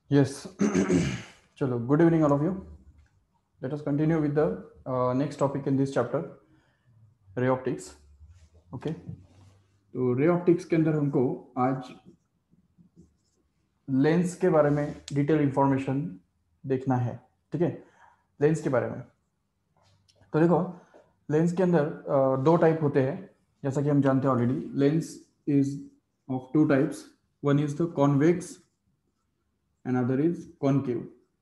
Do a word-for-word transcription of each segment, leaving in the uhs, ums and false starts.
Yes. Chalo, good evening, all of you. Let us continue with the uh, next topic in this chapter, ray optics. Okay, तो ray optics के अंदर हमको आज lens के बारे में डिटेल इंफॉर्मेशन देखना है. ठीक है, लेंस के बारे में. तो देखो, लेंस के अंदर अ, दो टाइप होते हैं, जैसा कि हम जानते हैं already. Lens is of two types. One is the convex and other is concave.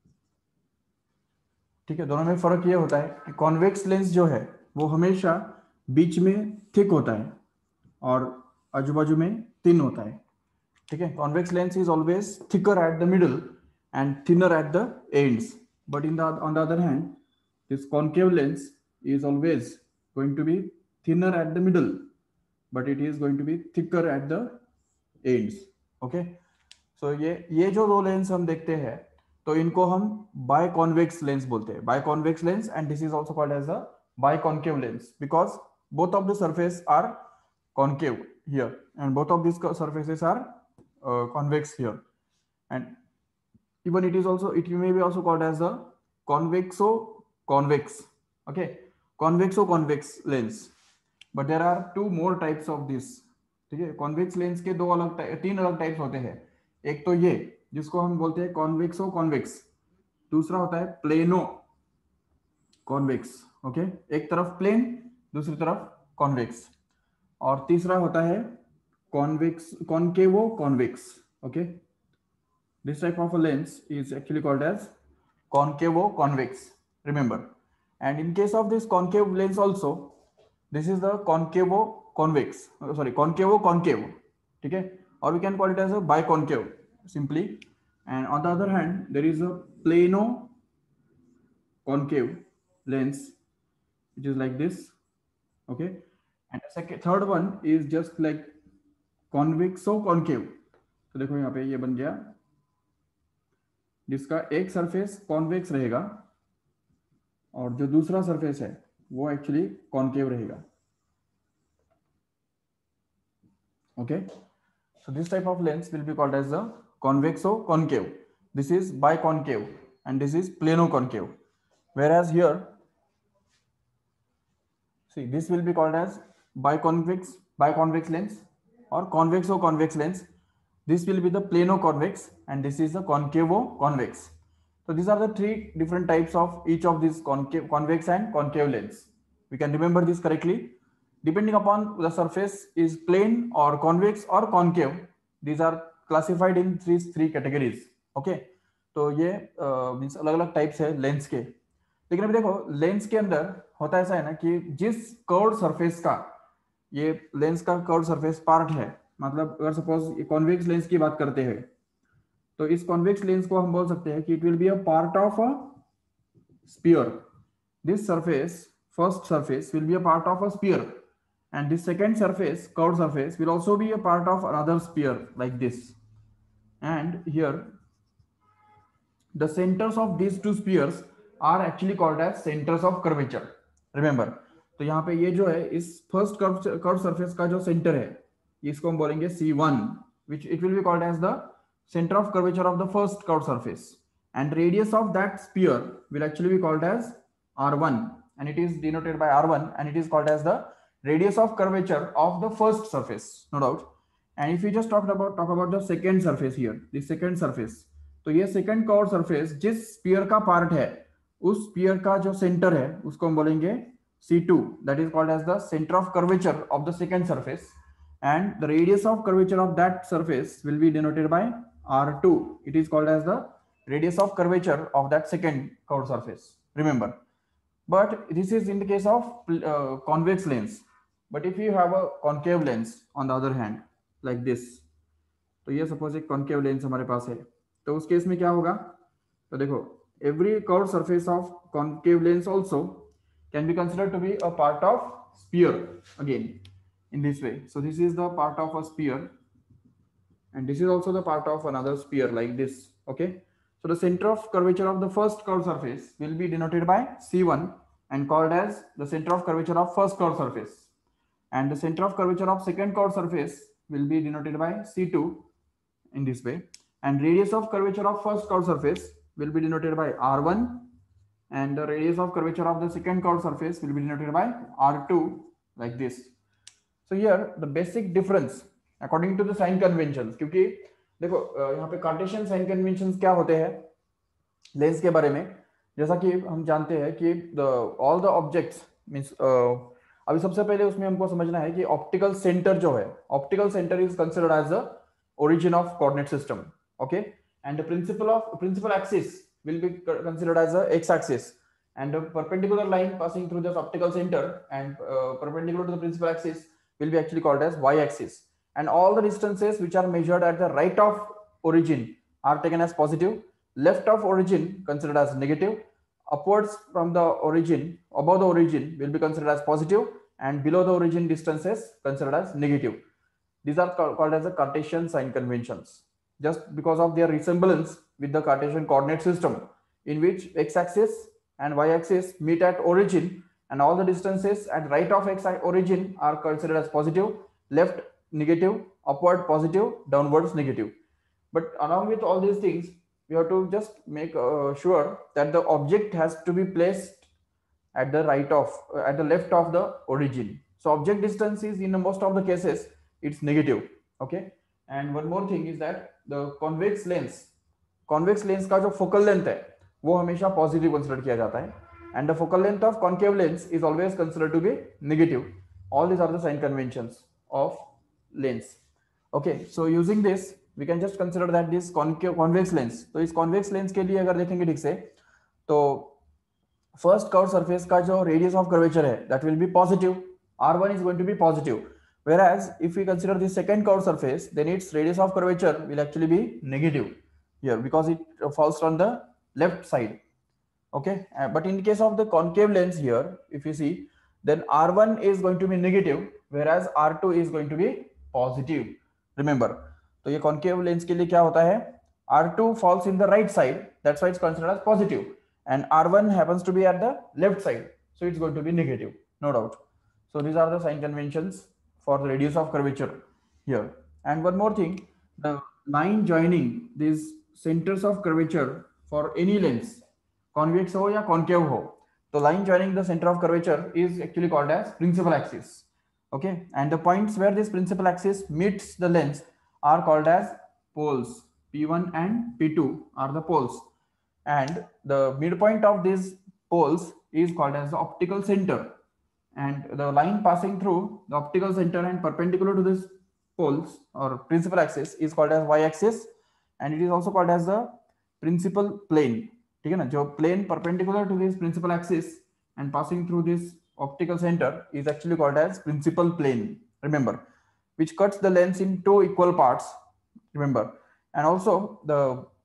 ठीक है, दोनों में फर्क ये होता है कि कॉन्वेक्स लेंस जो है वो हमेशा बीच में थिक होता है और आजू बाजू में थिन होता है. ठीक है, convex lens is always thicker at the middle and thinner at the ends. But in the on the other hand, this concave lens is always going to be thinner at the middle, but it is going to be thicker at the ends. Okay, so ये ये जो दो lens हम देखते हैं, तो इनको हम बायकॉन्वेक्स लेंस बोलते हैं. Biconvex lens, and this is also called as the biconcave lens because both of the surface are concave here and both of these surfaces are uh, convex here, and even it is also, it may be also called as the convexo convex. Okay, convexo convex lens, but there are two more types of this. ठीक है, convex lens के दो अलग, तीन अलग types होते हैं. एक तो ये जिसको हम बोलते हैं कॉन्वेक्सो कॉन्वेक्स, दूसरा होता है प्लेनो कॉन्वेक्स. ओके, एक तरफ प्लेन, दूसरी तरफ कॉन्वेक्स, और तीसरा होता है convex concavo convex. Okay, this type of a lens is actually called as concavo convex, remember. And in case of this concave lens also, this is the concavo convex, uh, sorry, concavo concave. Okay, or we can call it as a biconcave simply. And on the other hand, there is a plano concave lens which is like this. Okay, and the second third one is just like convexo concave. तो देखो यहाँ पे ये बन गया, जिसका एक surface convex रहेगा और जो दूसरा सरफेस है वो एक्चुअली कॉन्केव रहेगा. Okay, so this type of lens will be called as the convexo concave. This is biconcave and this is plano concave. whereas here, see, this will be called as biconvex biconvex lens or convexo convex lens. This will be the plano convex and this is the concavo convex. So these are the three different types of each of these concave, convex and concave lens. We can remember this correctly. Depending upon the surface is plane or convex or concave, these are classified in three three categories. Okay, तो ये means अलग अलग types है lens के. लेकिन अभी देखो, lens के अंदर होता ऐसा है ना कि जिस कर्व सरफेस का ये लेंस का कर्व सरफेस पार्ट है, मतलब अगर सपोज कॉन्वेक्स लेंस की बात करते हैं, तो इस कॉन्वेक्स लेंस को हम बोल सकते हैं कि it will be a part of a sphere. This surface, first surface will be a part of a sphere, and this second surface, curved surface, will also be a part of another sphere like this. And here the centers of these two spheres are actually called as centers of curvature. Remember, तो यहाँ पे ये जो है इस first curve curve surface का जो centre है, इसको हम बोलेंगे C one, which it will be called as the center of curvature of the first curved surface, and radius of that sphere will actually be called as R one, and it is denoted by R one, and it is called as the radius of curvature of the first surface, no doubt. And if we just talk about talk about the second surface here, the second surface, तो ये second curve surface जिस sphere का part है, उस sphere का जो centre है उसको हम बोलेंगे C two, that is called as the center of curvature of the second surface, and the radius of curvature of that surface will be denoted by R two. It is called as the radius of curvature of that second curved surface, remember. But this is in the case of uh, convex lens. But if you have a concave lens on the other hand like this, तो ये suppose एक concave lens हमारे पास है, तो उस case में क्या होगा, तो देखो, every curved surface of concave lens also can be considered to be a part of sphere again in this way. So this is the part of a sphere and this is also the part of another sphere like this. Okay, so the center of curvature of the first curved surface will be denoted by C one and called as the center of curvature of first curved surface, and the center of curvature of second curved surface will be denoted by C two in this way, and radius of curvature of first curved surface will be denoted by R one, and the radius of curvature of the second curved surface will be denoted by R two, like this. So here the basic difference according to the sign conventions, क्योंकि देखो यहाँ पे Cartesian sign conventions क्या होते हैं lens के बारे में, जैसा कि हम जानते हैं कि the all the objects means अभी सबसे पहले उसमें हमको समझना है कि ऑप्टिकल सेंटर जो है, optical centre is considered as the origin of coordinate system, okay, and the principal of principal axis will be considered as a x axis, and the perpendicular line passing through this optical center and uh, perpendicular to the principal axis will be actually called as y axis, and all the distances which are measured at the right of origin are taken as positive, left of origin considered as negative, upwards from the origin above the origin will be considered as positive, and below the origin distances considered as negative. These are called as the Cartesian sign conventions, just because of their resemblance with the Cartesian coordinate system, in which x-axis and y-axis meet at origin, and all the distances at right of x origin are considered as positive, left negative, upward positive, downwards negative. But along with all these things, we have to just make uh, sure that the object has to be placed at the right of, uh, at the left of the origin. So object distance is in most of the cases it's negative, okay. And one more thing is that the convex lens, convex lens का जो focal length है वो हमेशा positive consider किया जाता है, and the focal length of concave lens is always considered to be negative. All these are the sign conventions of lens, okay. So using this we can just consider that this concave convex lens, तो इस convex lens के लिए अगर देखेंगे ठीक से तो first curved surface का जो radius of curvature है that will be positive, R one is going to be positive. Whereas if we consider the second curved surface, then its radius of curvature will actually be negative here because it falls on the left side, okay. Uh, but in case of the concave lens here, if you see, then R one is going to be negative, whereas R two is going to be positive. Remember, तो ये concave lens के लिए क्या होता है, R two falls in the right side, that's why it's considered as positive, and R one happens to be at the left side, so it's going to be negative, no doubt. So these are the sign conventions for the radius of curvature here. And one more thing, the line joining these centers of curvature for any lens, convex ho ya concave ho, so line joining the center of curvature is actually called as principal axis, okay. And the points where this principal axis meets the lens are called as poles. P one and P two are the poles, and the midpoint of these poles is called as the optical center, and the line passing through the optical center and perpendicular to this poles or principal axis is called as y-axis, and it is also called as the principal plane, ठीक है ना, जो plane perpendicular to this principal axis and passing through this optical center is actually called as principal plane, remember, which cuts the lens in two equal parts, remember. And also the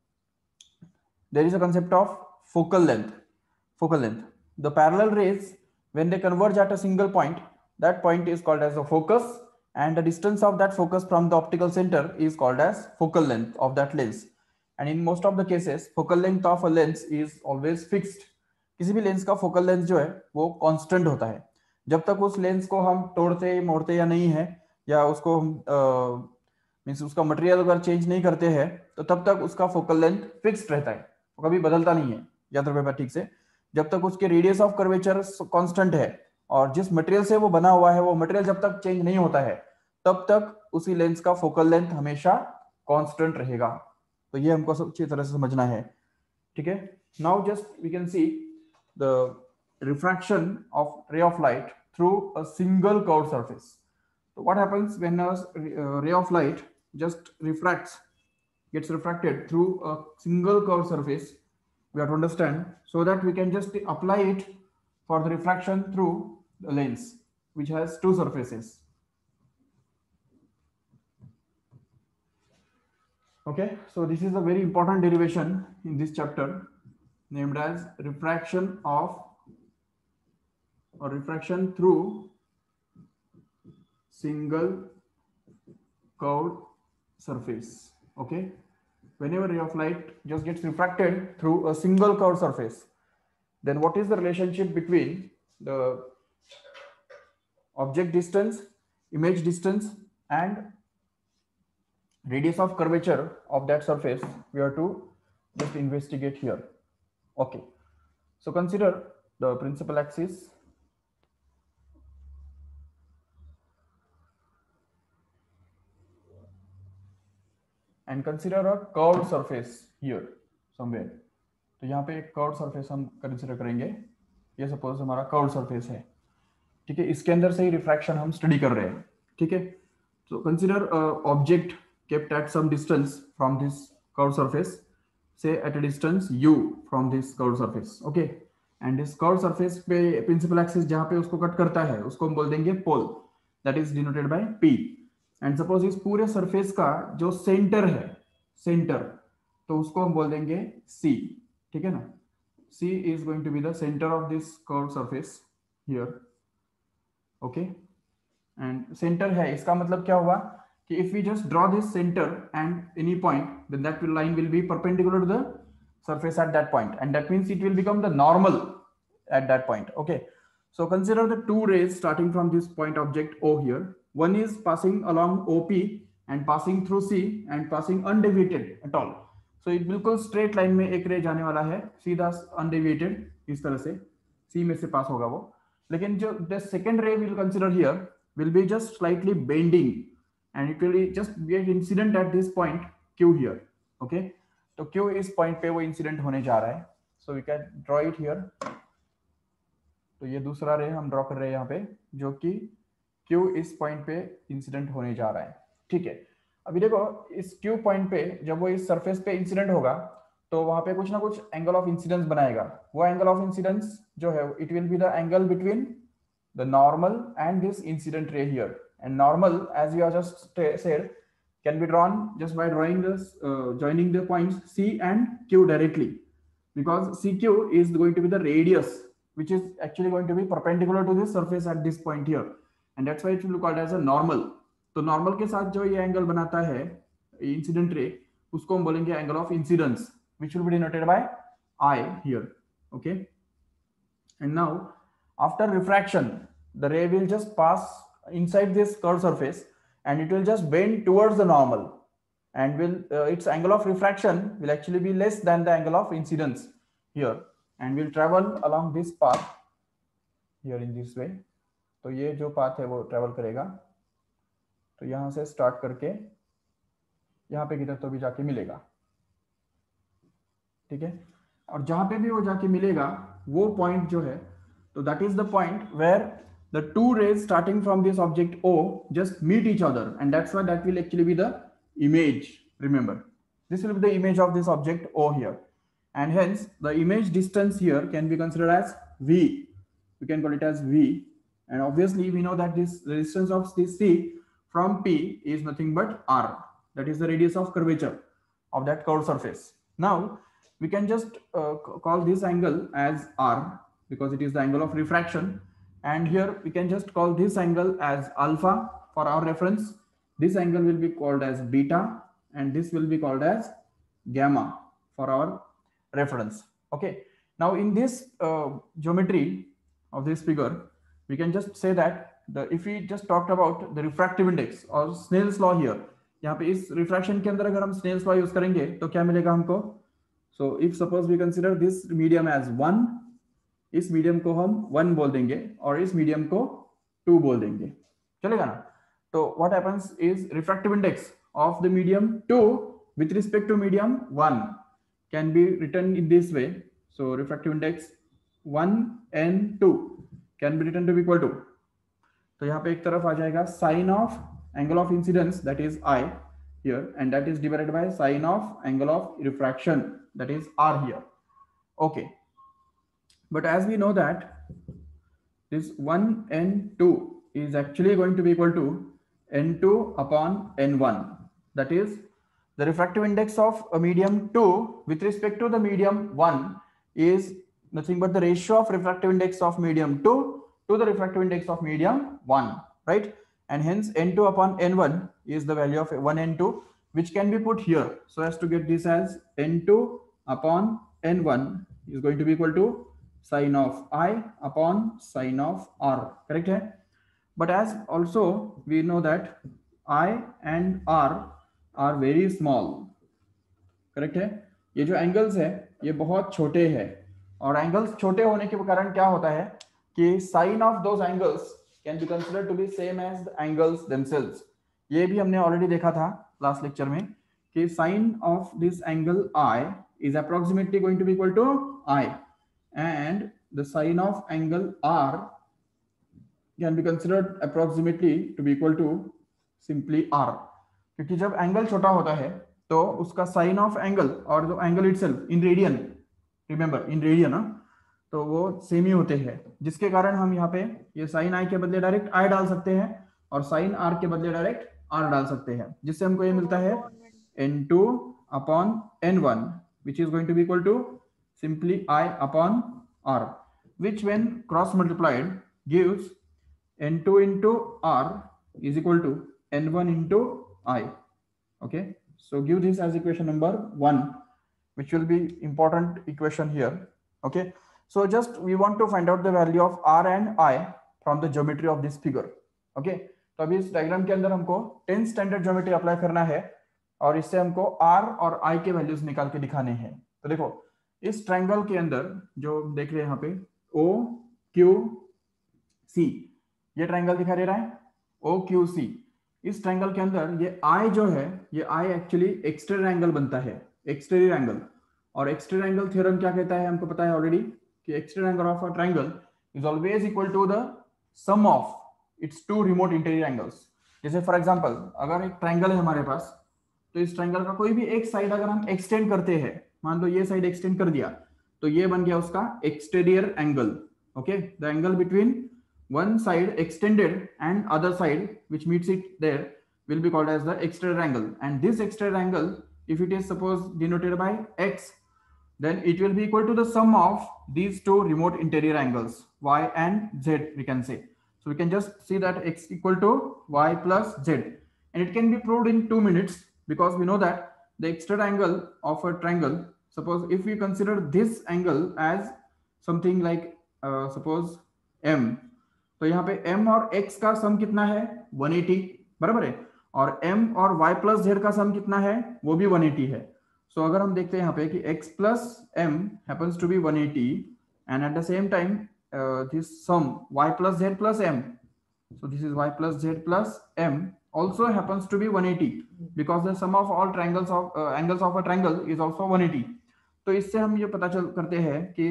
there is a concept of focal length, focal length, the parallel rays when they converge at a single point, that point is called as the focus, and the distance of that focus from the optical center is called as focal length of that lens. And in most of the cases focal length of a lens is always fixed. किसी भी lens का focal length जो है वो constant होता है, जब तक उस लेंस को हम तोड़ते मोड़ते या नहीं है, या उसको हम मींस उसका मटेरियल अगर चेंज नहीं करते हैं, तो तब तक उसका फोकल लेंथ फिक्स्ड रहता है, वो कभी बदलता नहीं है, याद रखिएगा ठीक से, जब तक उसके रेडियस ऑफ कर्वेचर कांस्टेंट है और जिस मटेरियल से वो बना हुआ है वो मटेरियल जब तक चेंज नहीं होता है तब तक उसी लेंस का फोकल लेंथ हमेशा कांस्टेंट रहेगा। तो ये हमको अच्छी तरह से समझना है, ठीक है। Now just we can see the refraction of ray of light through a single curved surface. तो what happens when a ray of light just refracts gets refracted through a single curved surface, we have to understand, so that we can just apply it for the refraction through the lens which has two surfaces. Okay, so this is a very important derivation in this chapter named as refraction of or refraction through single curved surface. Okay, whenever ray of light just gets refracted through a single curved surface, then what is the relationship between the object distance, image distance, and radius of curvature of that surface we have to just investigate here. Okay, so consider the principal axis and consider a curved surface here somewhere. तो यहाँ पे एक curve surface हम consider करेंगे, ये suppose हमारा curve surface है, ठीक है, इसके अंदर से ही रिफ्रैक्शन हम स्टडी कर रहे हैं, ठीक है. So consider a object kept at some distance from this curved surface, say at a distance u from this curved surface, okay, and this curved surface पे principal axis जहाँ पे उसको कट करता है उसको हम बोल देंगे pole, that is denoted by P. And suppose इस पूरे surface का जो center है, center, तो उसको हम बोल देंगे C, ठीक है ना. C is going to be the center of this curved surface here, okay. And center है, इसका मतलब क्या हुआ कि if we just draw this center and any point, then that line will be perpendicular to the surface at that point, and that means it will become the normal at that point, okay. So consider the two rays starting from this point object O here. One is passing along O P and passing through C and passing undeviated at all. So it बिल्कुल straight line में एक रे जाने वाला है सीधा undeviated, इस तरह से C में से पास होगा वो. लेकिन जो the second ray we'll consider here will be just slightly bending and it will just be an incident at this point Q here, okay. तो Q इस point पे वो incident होने जा रहा है, so we can draw it here. तो ये दूसरा रे हम ड्रॉ कर रहे हैं यहाँ पे जो कि Q इस पॉइंट पे इंसिडेंट होने जा रहा है, ठीक है. अभी देखो इस Q पॉइंट पे जब वो इस सरफेस पे इंसिडेंट होगा तो वहां पे कुछ ना कुछ एंगल ऑफ इंसिडेंस बनाएगा. वो एंगल ऑफ इंसिडेंस जो है it will be the angle between the normal and this incident ray here. And normal as we are just said can be drawn just by drawing this uh, joining the points C and Q directly, because C Q is going to be the radius which is actually going to be perpendicular to this surface at this point here, and that's why it will be called as a normal. तो normal के साथ जो ये angle बनाता है incident ray उसको हम बोलेंगे angle of incidence which will be denoted by I here, okay. And now after refraction the ray will just pass inside this curved surface and it will just bend towards the normal, and will uh, its angle of refraction will actually be less than the angle of incidence here, and will travel along this path here in this way. तो ये जो path है वो travel करेगा, तो यहाँ से start करके यहाँ पे किधर तो भी जाके मिलेगा, ठीक है. और जहां पे भी वो जाके मिलेगा वो पॉइंट जो है तो that is the point where the two rays starting from this object O just meet each other, and that's why that will actually be the image. Remember, this will be the image of this object O here, and hence the image distance here can be considered as V. We can call it as V, and obviously we know that this the distance of this C from P is nothing but R. That is the radius of curvature of that curved surface. Now we can just uh, call this angle as R because it is the angle of refraction. And here we can just call this angle as alpha for our reference. This angle will be called as beta, and this will be called as gamma for our reference, okay. Now in this uh, geometry of this figure we can just say that the if we just talked about the refractive index or Snell's law here, यहाँ पे इस refraction के अंदर अगर हम Snell's law use करेंगे तो क्या मिलेगा हमको. So if suppose we consider this medium as one, इस मीडियम को हम वन बोल देंगे और इस मीडियम को टू बोल देंगे, चलेगा ना. तो what happens is refractive index of the medium two with respect to medium one can be written in this way. So refractive index one and two can be written to be equal to, तो यहाँ पे एक तरफ आ जाएगा sine of angle of incidence that is I here, and that is divided by sine of angle of refraction that is R here, okay. But as we know that this one and two is actually going to be equal to n two upon n one. That is the refractive index of a medium two with respect to the medium one is nothing but the ratio of refractive index of medium two to the refractive index of medium one, right? And hence n two upon n one is the value of one and two, which can be put here so as to get this as n two upon n one is going to be equal to sin of I upon sin of R, correct है. But as also we know that I and R are very small, correct है। ये जो angles है ये बहुत छोटे हैं, और एंगल्स छोटे होने के कारण क्या होता है कि sine of those angles can be considered to be same as the angles themselves. ये भी हमने ऑलरेडी देखा था लास्ट लेक्चर में कि sine of this angle I is approximately going to be equal to I, and the sine of angle R can be considered approximately to be equal to simply R, क्योंकि जब angle छोटा होता है तो उसका sign of angle और जो angle itself in radian, remember in radian, तो वो सेम ही होते हैं, जिसके कारण हम यहाँ पे ये साइन आई के बदले डायरेक्ट आई डाल सकते हैं और साइन आर के बदले डायरेक्ट आर डाल सकते हैं, जिससे हमको ये मिलता है n two upon n one which is going to be equal to simply I upon R, which when cross multiplied gives n two into r is equal to n one into I. Okay, so give this as equation number one, which will be important equation here. Okay, so just we want to find out the value of r and I from the geometry of this figure. Okay, तो अभी इस diagram के अंदर हमको tenth standard geometry apply करना है और इससे हमको r और I के वैल्यूज निकाल के दिखाने हैं। तो देखो इस ट्रायंगल के अंदर जो देख रहे हैं यहाँ पे O Q C, ये ट्रायंगल दिखा दे रहा है O Q C। इस ट्रायंगल के अंदर ये I जो है ये I एक्चुअली एक्सटीरियर एंगल बनता है, एक्सटीरियर एंगल। और एक्सटीरियर एंगल थ्योरम क्या कहता है, हमको पता है ऑलरेडी कि exterior angle of a triangle is always equal to the sum of its two remote interior angles. जैसे फॉर एग्जांपल अगर एक ट्रायंगल है हमारे पास, तो इस ट्रायंगल का कोई भी एक साइड अगर हम एक्सटेंड करते हैं, मान लो ये साइड एक्सटेंड कर दिया, तो ये बन गया उसका exterior angle. Okay, the angle between one side extended and other side which meets it there will be called as the exterior angle, and this exterior angle if it is suppose denoted by x, then it will be equal to the sum of these two remote interior angles y and z, we can say. So we can just see that x equal to y plus z, and it can be proved in two minutes because we know that the exterior angle of a triangle, suppose if we consider this angle as something like uh, suppose m, तो यहाँ पे m और x का सम कितना है one eighty, बराबर है, और m और y प्लस z का सम कितना है वो भी one eighty है। सो so, अगर हम देखते हैं यहाँ पे कि x plus m happens to be one eighty and at the same time uh, this sum y plus z plus m, so this is y plus z plus m also happens to be one eighty because the sum of all triangles of uh, angles of a triangle is also one eighty। तो इससे हम ये पता चल करते हैं कि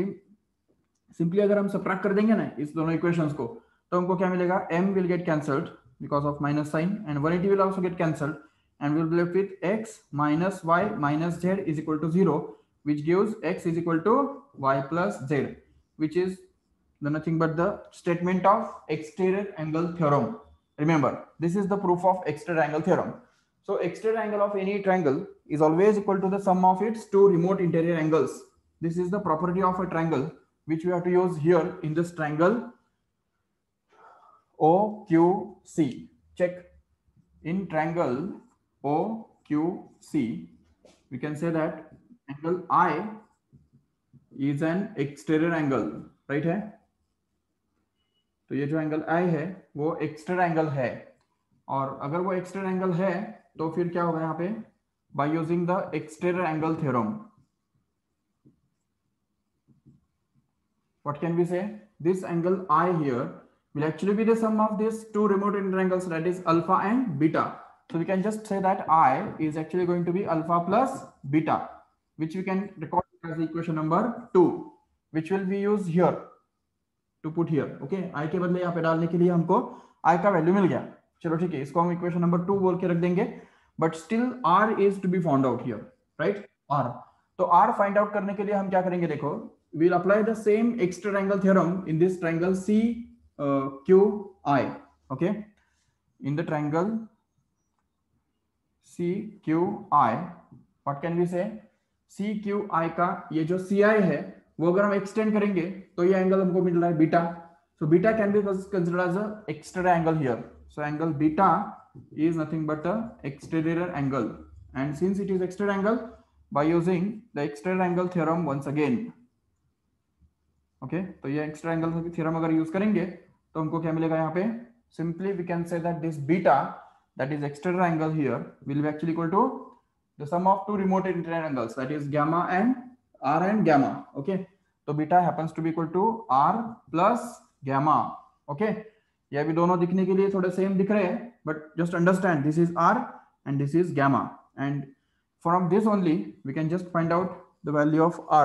simply अगर हम सबट्रैक्ट कर देंगे ना इस दोनों इक्वेशंस को, तो हमको क्या मिलेगा, m will get cancelled because of minus sign and one eighty will also get cancelled and we'll be left with x minus y minus z is equal to zero, which gives x is equal to y plus z, which is the nothing but the statement of exterior angle theorem. Remember, this is the proof of exterior angle theorem. So exterior angle of any triangle is always equal to the sum of its two remote interior angles. This is the property of a triangle which we have to use here in this triangle O Q C. Check in triangle O Q C, we can say that angle I is an exterior angle, right है। तो ये जो angle I है वो exterior angle है, और अगर वो एक्सटीरियर एंगल है तो फिर क्या होगा यहाँ पे, by using the exterior angle theorem, what can we say, this angle I here will actually be the sum of these two remote interior angles, that is alpha and beta. So we can just say that I is actually going to be alpha plus beta, which we can record as equation number two, which will be used here to put here. Okay, I के बदले यहाँ पे डालने के लिए हमको I का value मिल गया। चलो ठीक है, इसको हम इक्वेशन नंबर टू बोल के रख देंगे, but still R is to be found out here, right? R, तो R find out करने के लिए हम क्या करेंगे, देखो we'll apply the same exterior angle theorem in this triangle C Uh, Q I. Okay, in the triangle C Q I, what can we say, C Q I का ये जो C I है वो अगर हम एक्सटेंड करेंगे तो ये एंगल हमको मिल रहा है beta, so beta can be considered as a exterior angle here, so angle beta is nothing but a exterior angle, and since it is exterior angle, by using the exterior angle theorem once again, okay, तो ये exterior angle theorem अगर use करेंगे तो हमको क्या मिलेगा यहाँ पे, simply we can say that this beta that is external angle here, will be actually equal to the sum of two remote internal angles, that is gamma and r and gamma. Okay, so beta happens to be equal to r plus gamma. Okay, ये अभी दोनों दिखने के लिए थोड़े same दिख रहे हैं, but just understand this is r and this is gamma, and from this only we can just find out the value of r,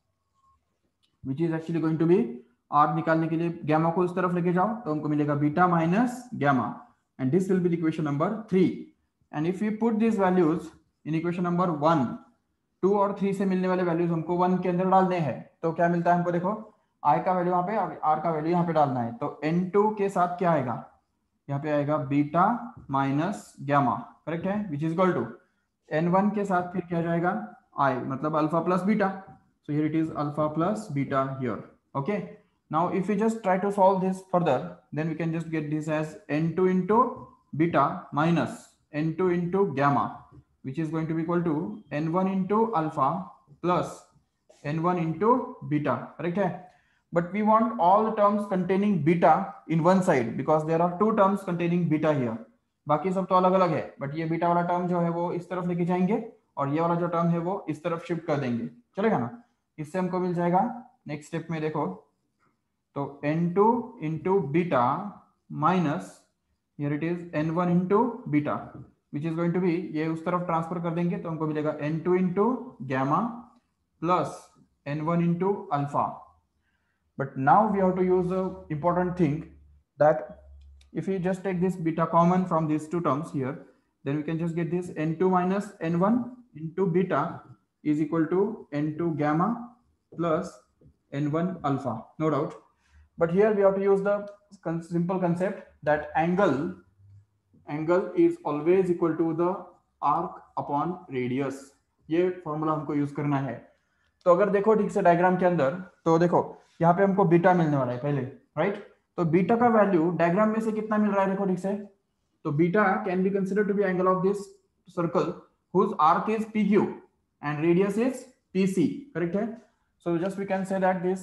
which is actually going to be r निकालने के लिए gamma को इस तरफ लेके जाओ तो हमको मिलेगा beta minus gamma, and this will be the equation number three. And if we put these values in equation number one, two और थ्री से मिलने वाले वैल्यूज हमको वन के अंदर डालने हैं, तो क्या मिलता है हमको, देखो i का वैल्यू यहाँ पे, r का वैल्यू यहाँ पे डालना है, तो एन टू के साथ क्या आएगा, यहाँ पे आएगा बीटा माइनस गैमा, करेक्ट है, which is equal to n one के साथ फिर क्या जाएगा i, मतलब alpha plus beta, so here it is alpha plus beta here. Okay, now if we just try to solve this further, then we can just get this as n two into beta minus n two into gamma, which is going to be equal to n one into alpha plus n one into beta, correct hai? But we want all the terms containing beta in one side because there are two terms containing beta here. बाकी सब तो अलग अलग है, but ये beta वाला term जो है वो इस तरफ लेके जाएंगे और ये वाला जो टर्म है वो इस तरफ शिफ्ट कर देंगे, चलेगा ना? इससे हमको मिल जाएगा नेक्स्ट स्टेप में, देखो तो n two into beta minus here it is n one into beta, which is going to be, ये उस तरफ ट्रांसफर कर देंगे तो हमको मिलेगा n two into gamma plus n one into alpha. But now we have to use the important thing that if we just take this beta common from these two terms here, then we can just get this n two minus n one into beta is equal to n two gamma plus n one alpha, no doubt. But here we have to use the simple concept that angle angle is always equal to the arc upon radius. ये formula हमको use करना है. तो अगर देखो ठीक से diagram के अंदर, तो देखो यहाँ पे हमको बीटा मिलने वाला है पहले, राइट? तो बीटा का वैल्यू डायग्राम में से कितना मिल रहा है, देखो ठीक से, तो beta can be considered to be angle of this circle whose arc is P Q and radius is P C, correct है? So just we can say that this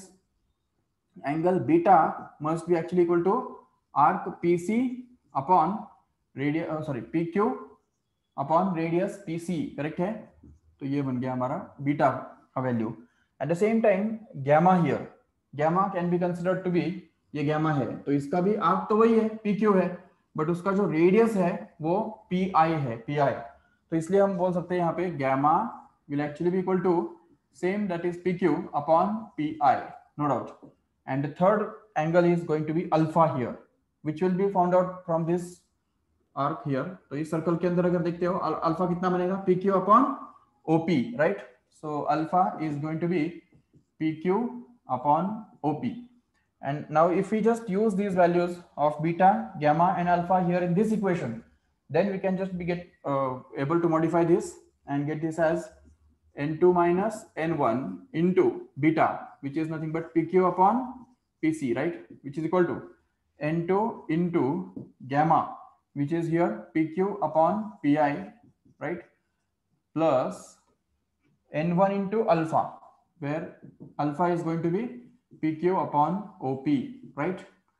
angle beta must be actually equal to arc P C upon radius, uh, sorry P Q upon radius P C, correct है? तो ये बन गया हमारा beta का value. At the same time gamma here, gamma can be considered to be, ये gamma है तो इसका भी आर्क तो वही है पी क्यू है, बट उसका जो रेडियस है वो पी आई है, पी आई. तो इसलिए हम बोल सकते हैं यहाँ पे gamma will actually be equal to same that is P Q upon P I, no doubt. And the third angle is going to be alpha here, which will be found out from this arc here. तो इस circle के अंदर अगर देखते हो alpha कितना बनेगा, P Q upon OP, right? So alpha is going to be P Q upon OP. And now if we just use these values of beta, gamma and alpha here in this equation, then we can just be get uh, able to modify this and get this as n two minus n one into beta, which is nothing but pq upon pc, right? Which is equal to n two into gamma, which is here pq upon pi, right? Plus n one into alpha, where alpha is going to be P Q upon O P, right?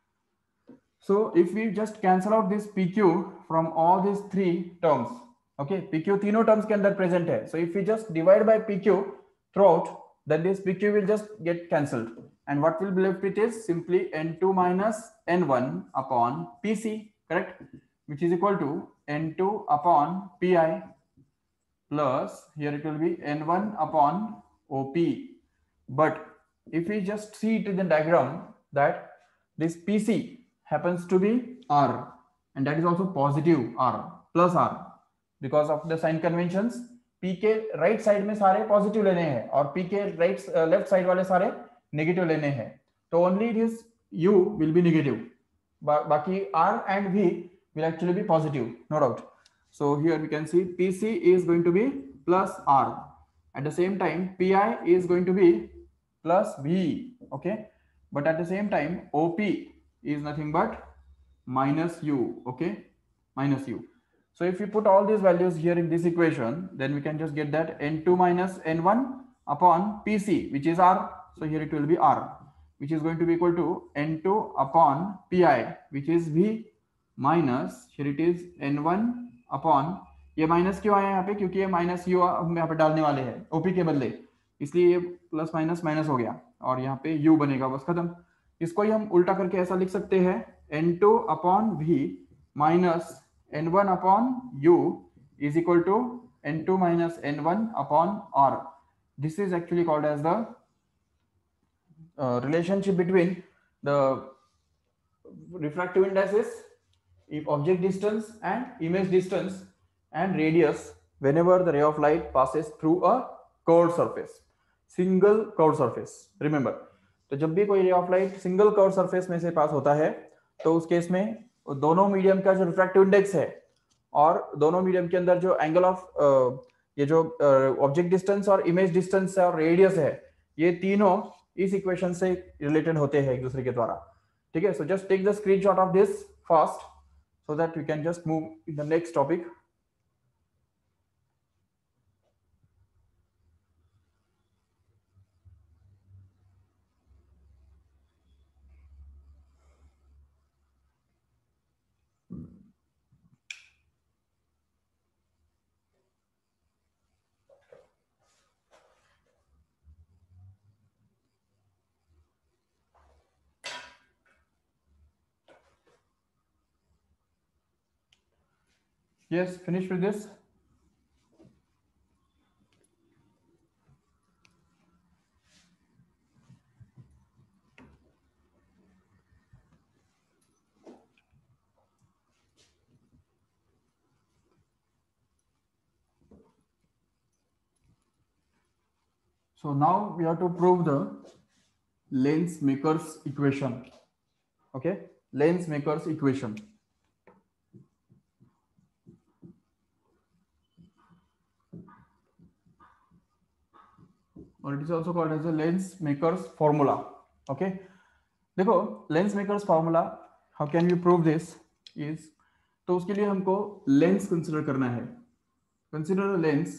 So if we just cancel out this P Q from all these three terms, okay, P Q तीनों terms के अंदर present है. So if we just divide by P Q throughout, then this P Q will just get cancelled, and what will be left with is simply n two minus n one upon P C, correct? Which is equal to n two upon P I plus here it will be n one upon O P. But if we just see it in the diagram that this P C happens to be R, and that is also positive R plus R, because of the sign conventions. P के right side में सारे positive लेने हैं और P के right uh, left side वाले सारे negative लेने हैं, तो only this U will be negative. ba बाकी R and V will actually be positive, no doubt. So here we can see P C is going to be plus R. At the same time P I is going to be plus V, okay, but at the same time O P is nothing but minus U, okay, minus U. So if we put all these values here in this equation, then we can just get that n two minus n one upon P C, which is R. So here it will be R, which is going to be equal to n two upon P I, which is V, minus here it is n one upon, ये minus क्यों आया यहाँ पे, क्योंकि ये minus you हम यहाँ पे डालने वाले हैं ओपी के बदले, इसलिए ये प्लस माइनस माइनस हो गया और यहाँ पे यू बनेगा, बस खत्म। इसको ही हम उल्टा करके ऐसा लिख सकते हैं n two upon v minus n one upon u is equal to n two minus n one upon r. This is actually called as the uh, relationship between the refractive indices, object distance and image distance and radius whenever the ray of light passes through a curved surface, single curved surface. Remember, तो जब भी कोई ray of light single curved surface में से पास होता है तो उस केस में दोनों मीडियम का जो रिफ्रैक्टिव इंडेक्स है और दोनों मीडियम के अंदर जो एंगल ऑफ ये जो ऑब्जेक्ट डिस्टेंस और इमेज डिस्टेंस है और रेडियस है, ये तीनों इस इक्वेशन से रिलेटेड होते हैं एक दूसरे के द्वारा। ठीक है, so just take the screenshot of this fast so that we can just move in the next topic. Yes, finish with this. So now we have to prove the Lens-Maker's equation. Okay, Lens-Maker's equation. Or it is also called as a Lens-Maker's formula. Okay, देखो Lens-Maker's formula, how can we prove this is, तो उसके लिए हमको lens consider करना है। Consider lens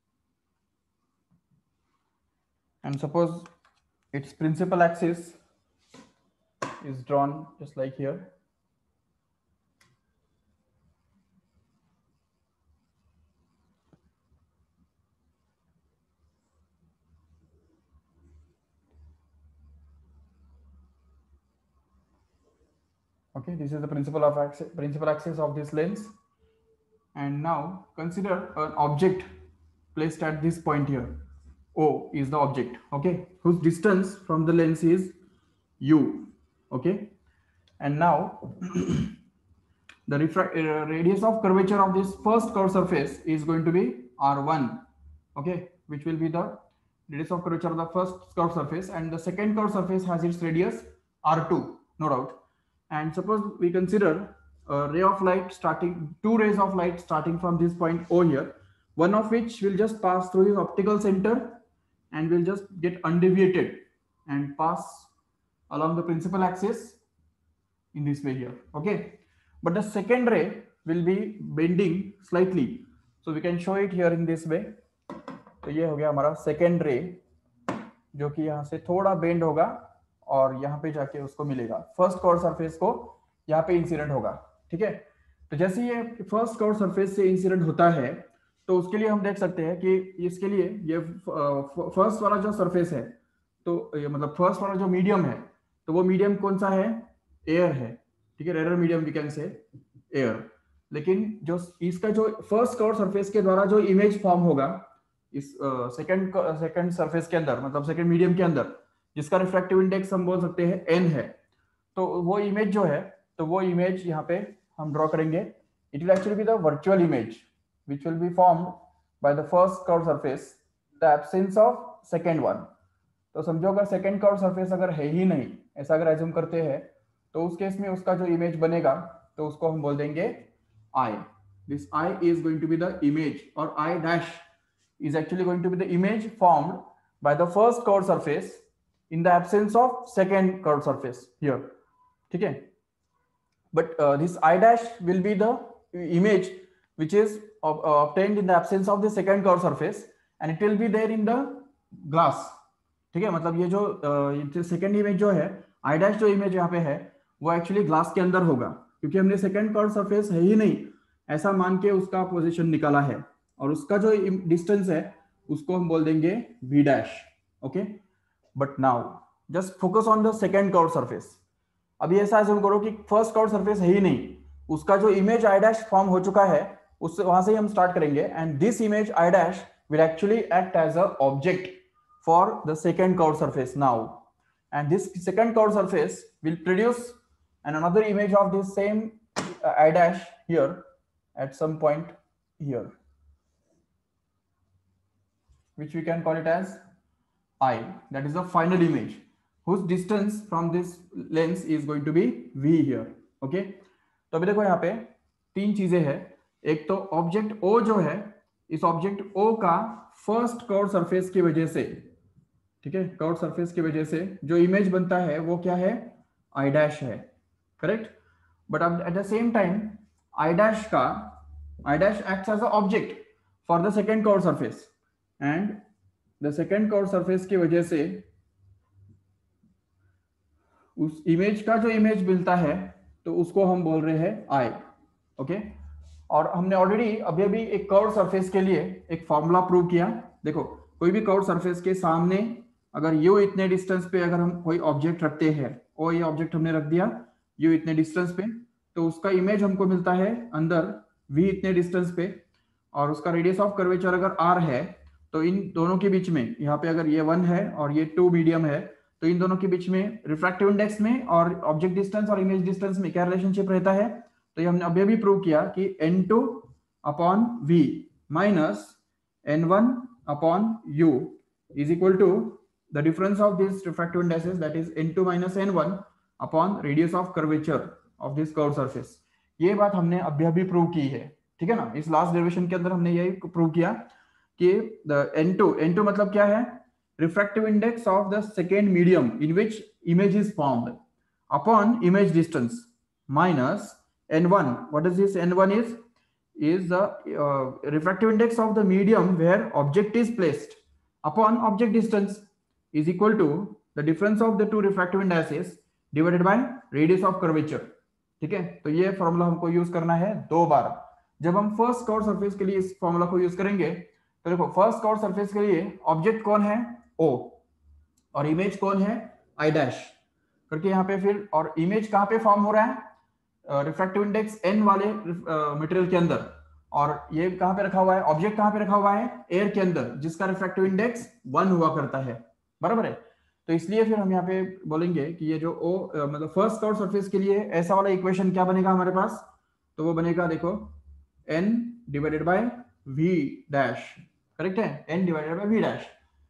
and suppose its principal axis is drawn just like here. Okay, this is the principal of axis, principal axis of this lens. And now consider an object placed at this point here. O is the object, okay, whose distance from the lens is u. Okay, and now the uh, radius of curvature of this first curved surface is going to be r one. Okay, which will be the radius of curvature of the first curved surface, and the second curved surface has its radius r two, no doubt. And suppose we consider a ray of light starting, two rays of light starting from this point O here, one of which will just pass through his optical center and will just get undeviated and pass along the principal axis in this way here. Okay, but the second ray will be bending slightly, so we can show it here in this way. तो ये हो गया हमारा second ray जो कि यहाँ से थोड़ा bend होगा और यहाँ पे जाके उसको मिलेगा, फर्स्ट कर्व सरफेस को यहाँ पे इंसिडेंट होगा। ठीक है, तो जैसे ये फर्स्ट कर्व सरफेस से इंसिडेंट होता है तो उसके लिए हम देख सकते हैं कि इसके लिए ये फर्स्ट वाला जो सरफेस है, तो ये मतलब फर्स्ट वाला जो मीडियम है, तो वो मीडियम कौन सा है, एयर है। ठीक है, rare medium we can say air. लेकिन जो इसका जो फर्स्ट कर्व सरफेस के द्वारा जो इमेज फॉर्म होगा इस सेकंड सेकंड सरफेस के अंदर, मतलब सेकंड मीडियम के अंदर, जिसका रिफ्रैक्टिव इंडेक्स हम बोल सकते हैं एन है, तो वो इमेज जो है, तो वो इमेज यहाँ पे हम ड्रॉ करेंगे। It will actually be the virtual image which will be formed by the first curved surface, the absence of second one. तो समझो अगर सेकंड कर्व सरफेस अगर है ही नहीं, ऐसा अगर एज्यूम करते हैं, तो उस केस में उसका जो इमेज बनेगा तो उसको हम बोल देंगे I. This I is going to be the image, or I dash is actually going to be the image formed by the first curved surface in the absence of second curved surface here. ठीक है, but uh, this I dash will be the image which is uh, obtained in the absence of the second curved surface, and it will be there in the glass. ठीक है, मतलब ये जो second uh, image जो है, I dash जो image यहाँ पे है, वो एक्चुअली ग्लास के अंदर होगा। क्योंकि हमने सेकंड कर्व सरफेस है ही नहीं ऐसा मान के उसका पोजीशन निकाला है, और उसका जो डिस्टेंस है उसको हम बोल देंगे v dash. Okay, but now just focus on the second curve surface. अभी ऐसा एज्यूम करो कि फर्स्ट कर्व सरफेस है ही नहीं, उसका जो इमेज आई डैश फॉर्म हो चुका है उससे वहां से ही हम स्टार्ट करेंगे, and this image I dash will actually act as a object for the second curve surface now, and this second curved surface will produce an another image of this same uh, I dash here at some point here, which we can call it as I. That is the final image whose distance from this lens is going to be v here. Okay, तो अभी देखो यहाँ पे तीन चीजें हैं। एक तो ऑब्जेक्ट O जो है, इस ऑब्जेक्ट O का फर्स्ट कर्व सरफेस की वजह से, ठीक है, कर्व सरफेस की वजह से जो इमेज बनता है वो क्या है, आई डैश है, करेक्ट। बट अब at the same time I dash का I dash acts as a object for the second curve surface, and the second curve surface की वजह से उस इमेज का जो इमेज मिलता है तो उसको हम बोल रहे हैं आई। ओके, और हमने ऑलरेडी अभी अभी एक कर्व सरफेस के लिए एक फॉर्मूला प्रूव किया। देखो, कोई भी कर्व सरफेस के सामने अगर यू इतने डिस्टेंस पे अगर हम कोई ऑब्जेक्ट रखते हैं, और ये ऑब्जेक्ट हमने रख दिया यू इतने डिस्टेंस पे, तो उसका इमेज हमको मिलता है अंदर v इतने डिस्टेंस पे, और उसका रेडियस ऑफ कर्वेचर अगर r है, तो इन दोनों के बीच में, यहाँ पे अगर ये वन है और ये टू मीडियम है, तो इन दोनों के बीच में रिफ्रैक्टिव इंडेक्स में और ऑब्जेक्ट डिस्टेंस और इमेज डिस्टेंस में क्या रिलेशनशिप रहता है। तो ये हमने अभी अभी प्रूव किया कि n two upon v minus n one upon u is equal to the difference of these refractive indices, that is n two minus n one upon radius of curvature of this curved surface। ये बात हमने अभी अभी prove की है, ठीक है ना। इस लास्ट डेरिवेशन के अंदर हमने यही प्रूव किया कि the n two n two मतलब क्या है, refractive index of the second medium in which image is formed upon image distance minus n one. What is this n one is is the uh, refractive index of the medium where object is placed upon object distance is equal to the difference of the two refractive indices divided by radius of curvature। ठीक है, तो ये formula हमको use करना है दो बार। जब हम फर्स्ट कर्व सरफेस के लिए इस फॉर्मूला को यूज करेंगे, तो देखो फर्स्ट कर्व सरफेस के लिए ऑब्जेक्ट कौन है, O, और इमेज कौन है, I डैश करके यहाँ पे फिर, और इमेज कहाँ पे फॉर्म हो रहा है, रिफ्रैक्टिव इंडेक्स n वाले मटेरियल के अंदर, और ये कहां पे रखा हुआ है, ऑब्जेक्ट कहां पे रखा हुआ है, एयर के अंदर, जिसका रिफ्रैक्टिव इंडेक्स वन हुआ करता है, बराबर है। तो इसलिए फिर हम यहाँ पे बोलेंगे कि ये जो ओ मतलब फर्स्ट कर्व सरफेस के लिए ऐसा वाला इक्वेशन क्या बनेगा हमारे पास, तो वो बनेगा देखो n divided by v dash, correct है, n divided by v dash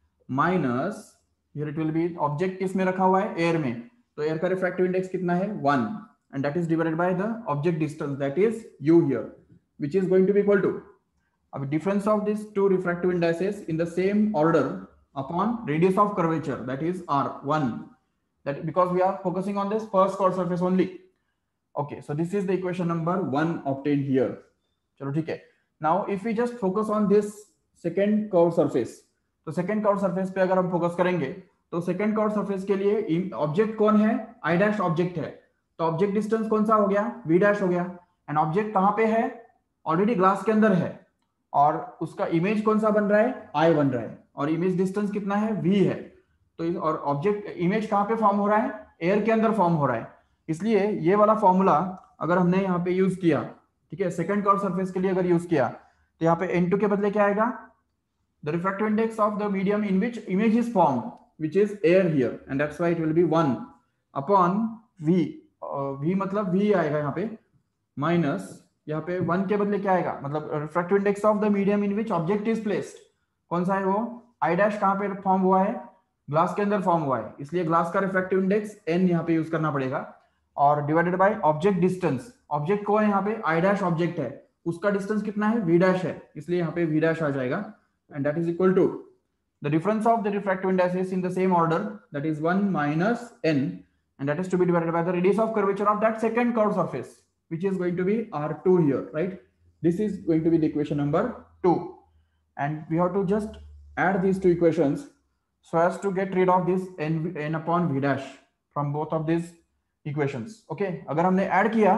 minus here it will be object किसमें रखा हुआ है, एयर में, तो एयर का रिफ्रैक्टिव इंडेक्स कितना है, one, and that is divided by the object distance, that is u here, which is going to be equal to a difference of these two refractive indices in the same order upon radius of curvature, that is r one, that because we are focusing on this first curved surface only। okay, so this is the equation number one obtained here। चलो ठीक है, now if we just focus on this second curved surface, तो second curved surface पे अगर हम focus करेंगे, तो second curved surface के लिए ऑब्जेक्ट कौन है, i डैश ऑब्जेक्ट है, तो ऑब्जेक्ट डिस्टेंस कौन सा हो गया, v डैश हो गया, एंड ऑब्जेक्ट कहां पे है, ऑलरेडी ग्लास के अंदर है, और उसका इमेज कौन सा बन रहा है, आई बन रहा है, और इमेज डिस्टेंस कितना है, v है। तो और ऑब्जेक्ट इमेज कहां पे फॉर्म हो रहा है, एयर के अंदर फॉर्म हो रहा है, इसलिए ये वाला फॉर्मूला अगर हमने यहाँ पे यूज किया, ठीक है, सेकंड कर्व सरफेस के लिए अगर यूज किया, तो यहाँ पे एन टू के बदले क्या आएगा, the refractive index of the medium in which image is formed, which is air here, and that's why it will be one upon v, v मतलब v आएगा यहाँ पे, माइनस यहाँ पे वन के बदले क्या आएगा, मतलब refractive index of the medium in which object is placed, कौन सा है वो, आई डैश कहाँ पे फॉर्म हुआ है, ग्लास के अंदर फॉर्म हुआ है, इसलिए ग्लास का रिफ्रैक्टिव इंडेक्स n यहाँ पे यूज करना पड़ेगा, और divided by object distance, object कौन है यहाँ पे, आई डैश ऑब्जेक्ट है, उसका डिस्टेंस कितना है, v डैश है, इसलिए यहाँ पे v डैश आ जाएगा, and that is equal to the difference of the refractive indexes in the same order, that is one minus n, and that is to be divided by the radius of curvature of that second curved surface, which is going to be r two here, right? This is going to be the equation number two, and we have to just add these two equations so as to get rid of this n, n upon v dash from both of these equations। okay, अगर हमने add किया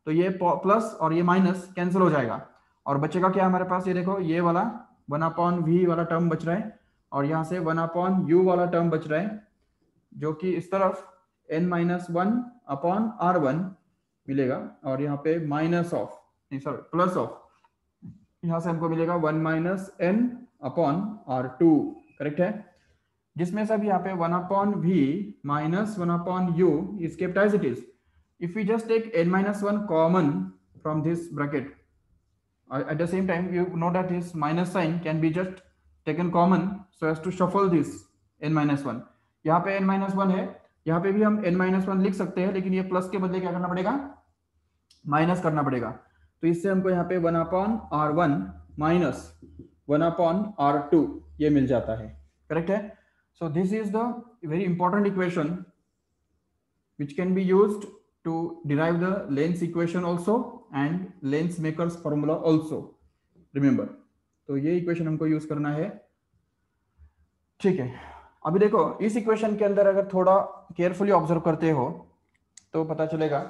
तो ये plus और ये minus cancel हो जाएगा और बचेगा क्या हमारे पास, ये देखो ये वाला वन अपॉन वी वाला टर्म बच रहा है और यहाँ से वन अपॉन यू वाला टर्म बच रहा है जो कि इस तरफ n minus one upon r one मिलेगा और यहाँ पे माइनस ऑफ नहीं सॉरी प्लस ऑफ यहाँ से हमको मिलेगा one minus n upon r two, correct है, जिसमें सब यहाँ पे one upon v minus one upon u is kept as it is. If we just take n minus one common from this bracket, uh, at the same time you know that this minus sign can be just taken common so as to shuffle this n minus one. यहाँ पे n minus one है, यहाँ पे भी हम n minus one लिख सकते हैं लेकिन ये प्लस के बदले क्या करना पड़ेगा, माइनस करना पड़ेगा. तो इससे हमको यहाँ पे one upon r one minus one upon r two ये मिल जाता है, करेक्ट है. So this is the very important equation which can be used to derive the Lenz equation also and Lenz makers formula also. Remember, तो ये equation हमको use करना है, ठीक है. अभी देखो इस इक्वेशन के अंदर अगर थोड़ा केयरफुली ऑब्जर्व करते हो तो पता चलेगा.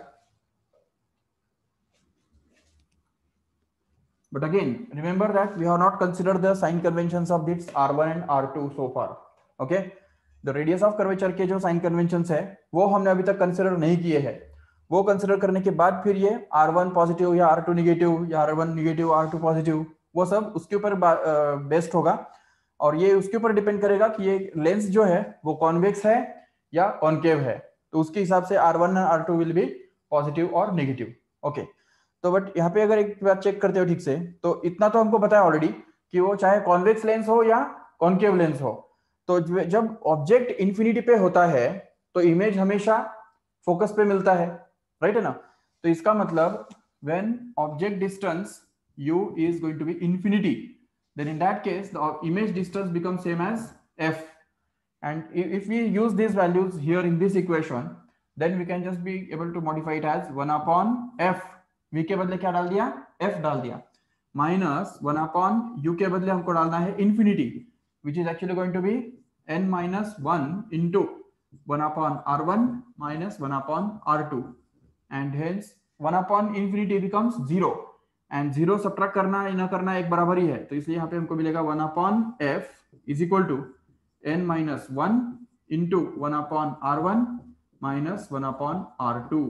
But again, remember that we have not considered the sign conventions of this R one and R two so far. Okay, the radius of curvature के जो sign conventions है वो हमने अभी तक कंसिडर नहीं किए हैं. वो कंसिडर करने के बाद फिर ये आर वन पॉजिटिव या आर टू निगेटिव या r one negative r two positive वो सब उसके ऊपर बेस्ड होगा और ये उसके ऊपर डिपेंड करेगा कि ये लेंस जो है वो कॉन्वेक्स है या कॉन्केव है. तो उसके हिसाब से r one and r two will be positive और नेगेटिव. ओके, तो बट यहाँ पे अगर एक बार चेक करते हो ठीक से तो इतना तो हमको पता है ऑलरेडी कि वो चाहे कॉन्वेक्स लेंस हो या कॉन्केव लेंस हो, तो जब ऑब्जेक्ट इंफिनिटी पे होता है तो इमेज हमेशा फोकस पे मिलता है, राइट है ना. तो इसका मतलब when object distance u is going to be infinity, then in that case the image distance becomes same as f, and if we use these values here in this equation then we can just be able to modify it as one upon f. v के बदले क्या डाल दिया, f डाल दिया, minus one upon u के बदले हमको डालना है infinity which is actually going to be n minus one into one upon r one minus one upon r two, and hence one upon infinity becomes zero and zero subtract करना ना करना एक बराबर ही है. तो इसलिए यहाँ पे हमको मिलेगा one upon f is equal to n minus one into one upon r one minus one upon r two.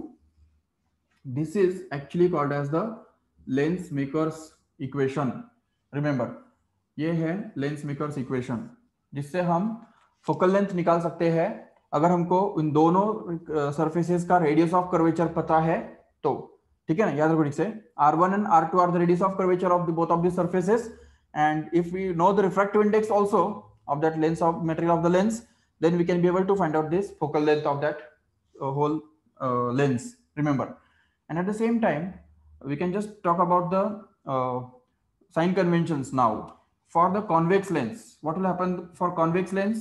This is actually called as the Lenz makers equation. Remember, ये है Lenz makers equation जिससे हम focal length निकाल सकते हैं अगर हमको उन दोनों सरफेसेस का रेडियस ऑफ कर्वेचर पता है तो, ठीक है ना. याद रखो ठीक से, R one and R two are the radius of curvature of the both of the surfaces, and if we know the refractive index also of that length of material of the lens, then we can be able to find out this focal length of that uh, whole uh, lens. Remember, and at the same time we can just talk about the uh, sign conventions now. For the convex lens, what will happen for convex lens?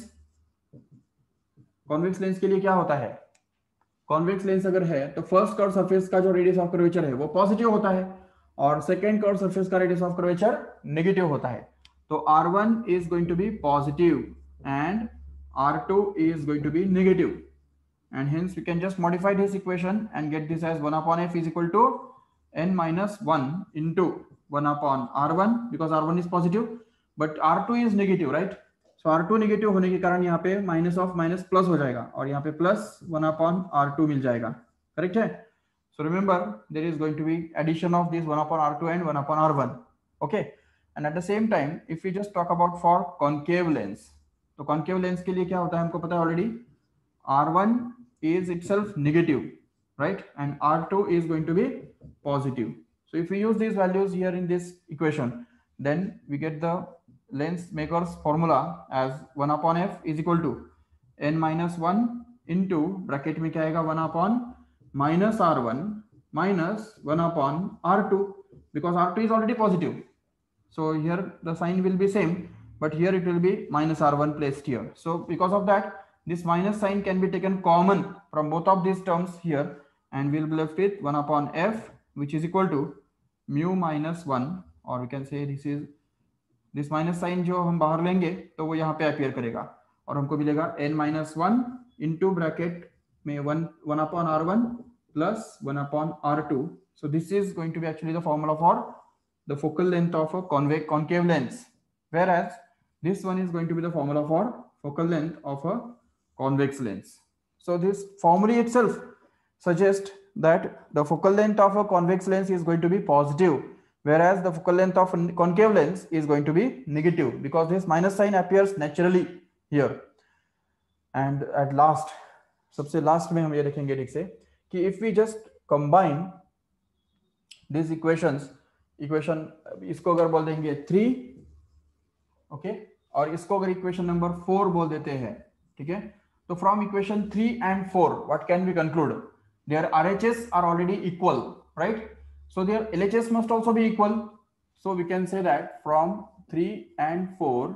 Convex lens के लिए क्या होता है, convex lens अगर है तो first curve surface का जो रेडियस ऑफ कर्वेचर है वो पॉजिटिव होता है और सेकंड कर्व सरफेस का रेडियस ऑफ कर्वेचर नेगेटिव होता है. तो r one is going to be positive and r two is going to be negative, and hence we can just modify this equation and get this as one upon f is equal to n minus one into one upon r one because r one is positive but r two is negative, right? So r to negative होने के कारण यहाँ पे minus of minus plus हो जाएगा और यहाँ पे plus one upon r two मिल जाएगा, करेक्ट है. So remember there is going to be addition of this one upon r two and one upon r one. Okay, and at the same time if you just talk about for concave lens, तो concave lens के लिए क्या होता है हमको पता है already, r one is itself negative, right, and R two is going to be positive. So if we use these values here in this equation, then we get the Lenz makers formula as one upon f is equal to n minus one into bracket में क्या आएगा one upon minus R one minus one upon R two, because R two is already positive. So here the sign will be same, but here it will be minus R one placed here. So because of that, this minus sign can be taken common from both of these terms here, and we'll be left with one upon f which is equal to mu minus one, or we can say this is this minus sign जो हम बाहर लेंगे तो वो यहाँ पे appear करेगा और हमको मिलेगा n minus one into bracket में one one upon R one plus one upon R two. So this is going to be actually the formula for the focal length of a convex concave lens, whereas this one is going to be the formula for focal length of a convex lens. So this formula itself suggests that the focal length of a convex lens is going to be positive, whereas the focal length of a concave lens is going to be negative, because this minus sign appears naturally here. And at last, सबसे last में हम ये देखेंगे ठीक से कि if we just combine these equations, equation इसको अगर बोल देंगे थ्री, ओके, और इसको अगर इक्वेशन नंबर फोर बोल देते हैं, ठीक है, तो from equation three and four what can we conclude? Their RHS are already equal, right? So their LHS must also be equal. So we can say that from three and four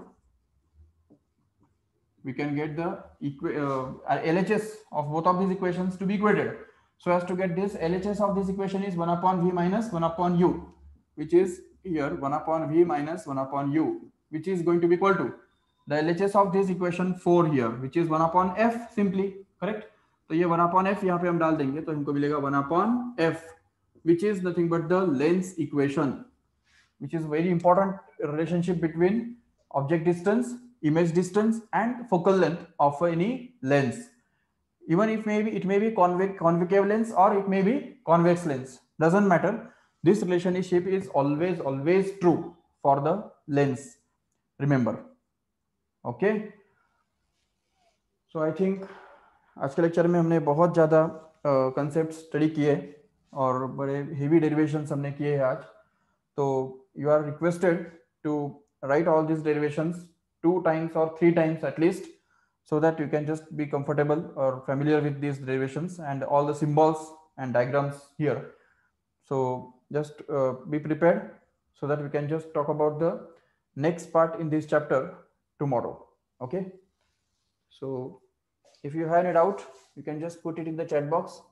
we can get the uh, L H S of both of these equations to be equated. So as to get this, L H S of this equation is one upon v minus one upon u, which is here one upon v minus one upon u, which is going to be equal to the L H S of this equation four here, which is one upon f simply, correct? तो ये one upon f यहाँ पे हम डाल देंगे तो हमको मिलेगा one upon f, which is nothing but the lens equation, which is very important relationship between object distance, image distance and focal length of any lens. Even if maybe it may be convex concave lens or it may be convex lens, doesn't matter. This relationship is always always true for the lens, remember. Okay, so I think आज के lecture में हमने बहुत ज़्यादा concept study किए और बड़े heavy derivations हमने किए हैं आज. तो you are requested to write all this derivations two times or three times at least, so that you can just be comfortable or familiar with these derivations and all the symbols and diagrams here. So just uh, be prepared so that we can just talk about the next part in this chapter tomorrow. Okay, so if you have any doubt, you can just put it in the chat box.